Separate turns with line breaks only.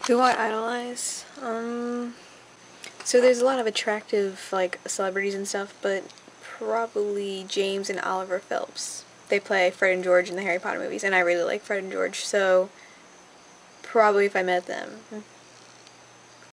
Who I idolize? So there's a lot of attractive, like, celebrities and stuff, but probably James and Oliver Phelps. They play Fred and George in the Harry Potter movies, and I really like Fred and George, so probably if I met them.